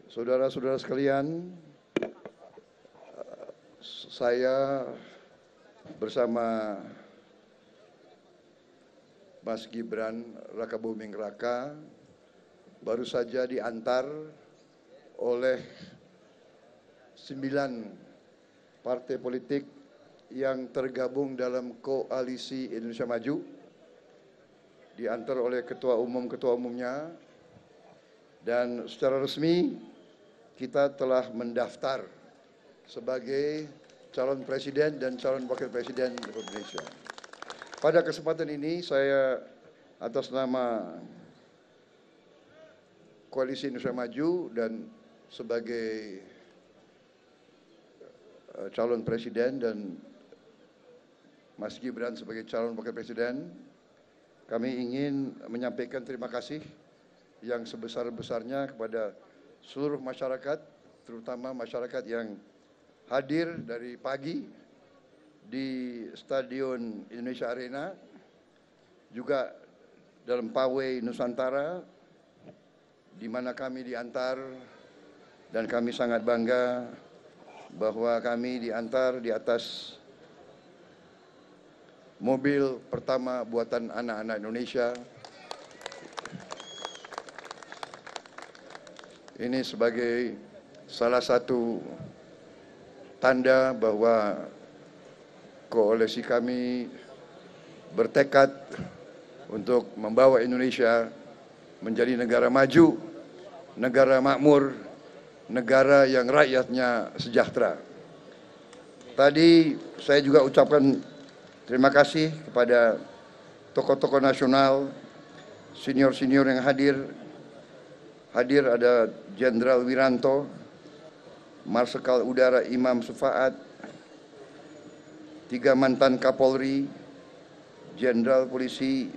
Saudara-saudara sekalian, saya bersama Mas Gibran Rakabuming Raka baru saja diantar oleh 9 partai politik yang tergabung dalam koalisi Indonesia Maju, diantar oleh ketua umumnya, dan secara resmi kita telah mendaftar sebagai calon presiden dan calon wakil presiden Republik Indonesia. Pada kesempatan ini saya atas nama Koalisi Indonesia Maju dan sebagai calon presiden dan Mas Gibran sebagai calon wakil presiden, kami ingin menyampaikan terima kasih yang sebesar-besarnya kepada seluruh masyarakat, terutama masyarakat yang hadir dari pagi di Stadion Indonesia Arena, juga dalam Pawai Nusantara, di mana kami diantar, dan kami sangat bangga bahwa kami diantar di atas mobil pertama buatan anak-anak Indonesia. Ini sebagai salah satu tanda bahwa koalisi kami bertekad untuk membawa Indonesia menjadi negara maju, negara makmur, negara yang rakyatnya sejahtera. Tadi saya juga ucapkan terima kasih kepada tokoh-tokoh nasional, senior-senior yang hadir. Hadir ada Jenderal Wiranto, Marsikal Udara Imam Sufaat, 3 mantan Kapolri, Jenderal Polisi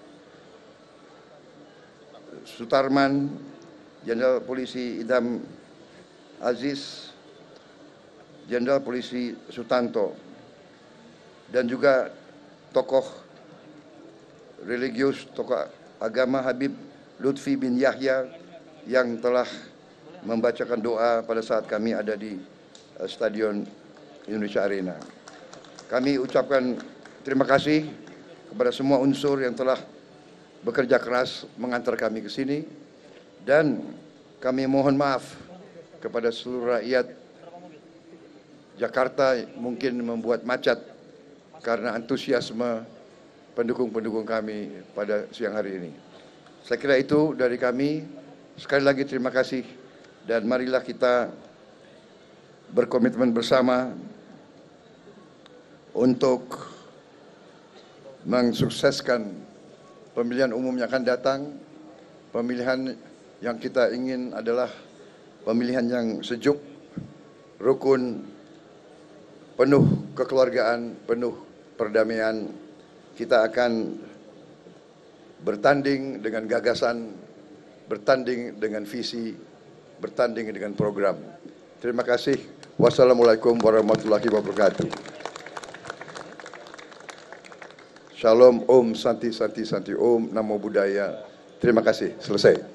Sutarman, Jenderal Polisi Idam Aziz, Jenderal Polisi Sutanto, dan juga tokoh religius, tokoh agama Habib Lutfi bin Yahya yang telah membacakan doa pada saat kami ada di Stadion Indonesia Arena. Kami ucapkan terima kasih kepada semua unsur yang telah bekerja keras mengantar kami ke sini, dan kami mohon maaf kepada seluruh rakyat Jakarta mungkin membuat macet karena antusiasme pendukung-pendukung kami pada siang hari ini. Saya kira itu dari kami. Sekali lagi terima kasih, dan marilah kita berkomitmen bersama untuk mensukseskan pemilihan umum yang akan datang. Pemilihan yang kita ingin adalah pemilihan yang sejuk, rukun, penuh kekeluargaan, penuh perdamaian. Kita akan bertanding dengan gagasan, bertanding dengan visi, bertanding dengan program. Terima kasih. Wassalamualaikum warahmatullahi wabarakatuh. Shalom, Om, Santi, Santi, Santi, Om, Namo Buddhaya. Terima kasih. Selesai.